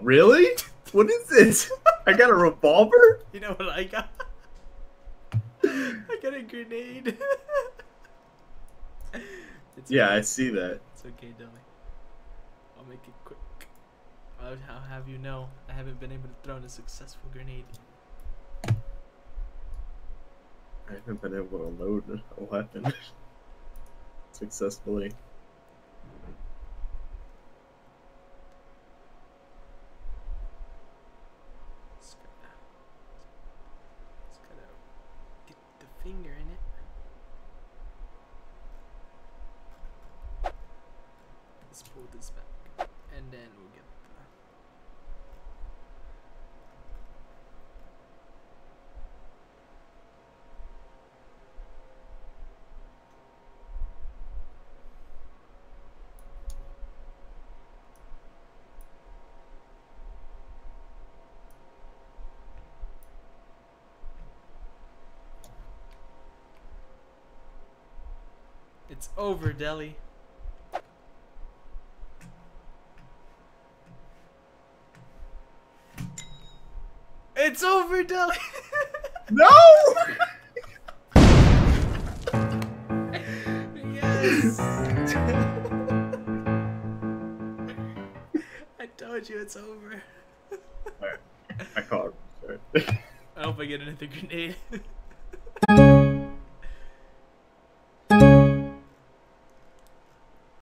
really? What is this? I got a revolver? You know what I got? I got a grenade. Yeah, okay. I see that. It's okay, Dilly. I'll make it quick. I'll have you know, I haven't been able to throw in a successful grenade. I haven't been able to load a weapon successfully. Just gotta get the finger in it. Let's pull this back, and then we'll get the. It's over, Deli. It's over, Deli. No! Yes. I told you it's over. Alright, I caught him. I hope I get another grenade.